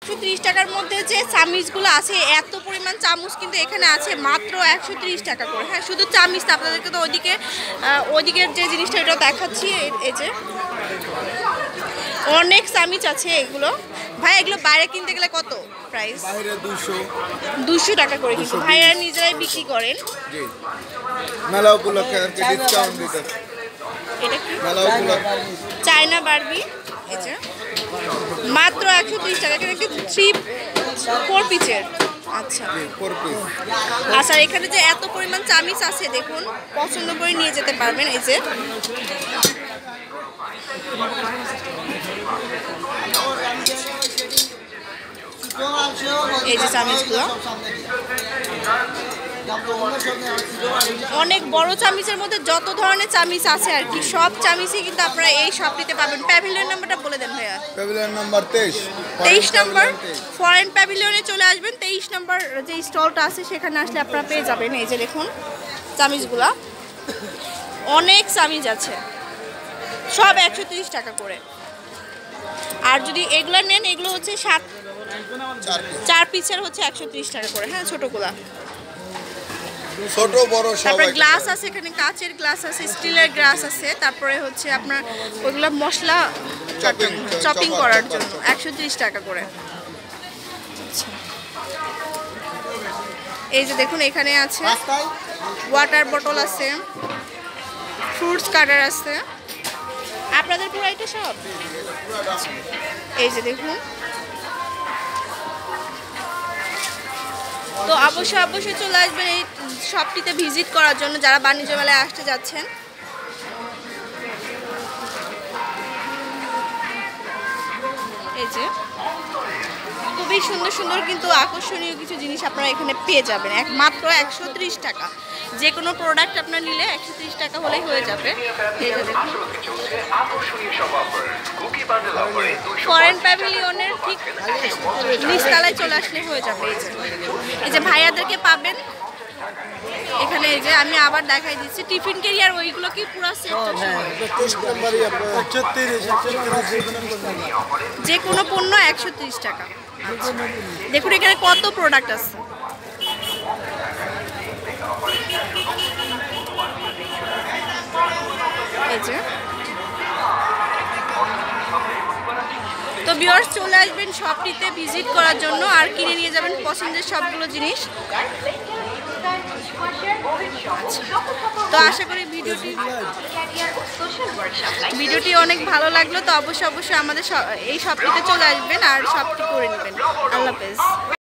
130 টাকার মধ্যে যে চামিচগুলো আছে এত পরিমাণ চামচ কিন্তু এখানে আছে মাত্র 130 টাকা করে। হ্যাঁ, শুধু চামিচ না, আপনাদেরকে তো ওইদিকের যে জিনিসটা এটা দেখাচ্ছি। এই যে অনেক চামিচ আছে এগুলো। ভাই এগুলো বাইরে কিনতে গেলে কত প্রাইস? বাইরে 200 টাকা করে, কিন্তু ভাইরা নিজেরাই বিক্রি করেন। জি, মেলা উপলক্ষে আর কি ডিসকাউন্ট দিতে। এটা কি? মেলা উপলক্ষে চায়না বারবি, এই যে মাত্র 130 টাকা। এখানে কি 4 পিসের? আচ্ছা, 4 পিস। আচ্ছা, এখানে যে এত পরিমাণ চামিচ আছে দেখুন, পছন্দ করে নিয়ে যেতে পারবেন। এই যে চামিচগুলো অনেক বড় চামিচের মধ্যে যত ধরনের চামিচ আছে আর কি, সব চামিচই কিন্তু আপনারা এই শপটিতে পাবেন। প্যাভিলিয়ন নাম্বারটা বলে দেন ভাইয়া। প্যাভিলিয়ন নাম্বার 23 নম্বর ফরেন প্যাভিলিয়নে চলে আসবেন। 23 নম্বর যে স্টলটা আছে সেখানে আসলে আপনারা পেয়ে যাবেন। এই যে দেখুন চামিচগুলা, অনেক চামিচ আছে, সব 130 টাকা করে। আর যদি এগুলো নেন, এগুলো হচ্ছে 4 পিসের হচ্ছে 130 টাকা করে। হ্যাঁ, ছোটগুলা। ছোট বড় সব। তারপরে গ্লাস আছে, এখানে কাচের গ্লাস আছে, স্টিলের গ্লাস আছে। তারপরে হচ্ছে আপনার ওইগুলো মশলা চপিং করার জন্য 130 টাকা করে। এই যে দেখুন এখানে আছে ওয়াটার বোতল আছে, ফ্রুটস কাটার আছে। আপনাদের পুরো এটা সব? এই যে দেখুন। তো অবশ্যই চলে আসবেন এই শপটিতে ভিজিট করার জন্য যারা বাণিজ্য মেলায় আসতে যাচ্ছেন। এই যে খুবই সুন্দর সুন্দর কিন্তু আকর্ষণীয় কিছু জিনিস আপনারা এখানে পেয়ে যাবেন মাত্র 130 টাকা। যে কোনো প্রোডাক্ট আপনার নিলে 130 টাকা হলেই হয়ে যাবে। ফরেন প্যাভিলিয়নের ঠিক নিচতলায় চলে আসলে হয়ে যাবে। এই যে ভাইয়াদেরকে পাবেন এখানে। এই যে আমি আবার দেখাই দিচ্ছি, টিফিন ক্যারিয়ার ওইগুলো কি পুরো সেট? যে কোনো পণ্য 130 টাকা। দেখুন এখানে কত প্রোডাক্ট আছে। এই যে তো ভিউয়ার্স চলে আসবেন শপটিতে ভিজিট করার জন্য আর কিনে নিয়ে যাবেন পছন্দের সবগুলো জিনিস। তো আশা করি ভিডিওটি অনেক ভালো লাগলো। তো অবশ্যই আমাদের এই শপটিতে চলে আসবেন আর শপটি করে নেবেন। আল্লাহ হাফেজ।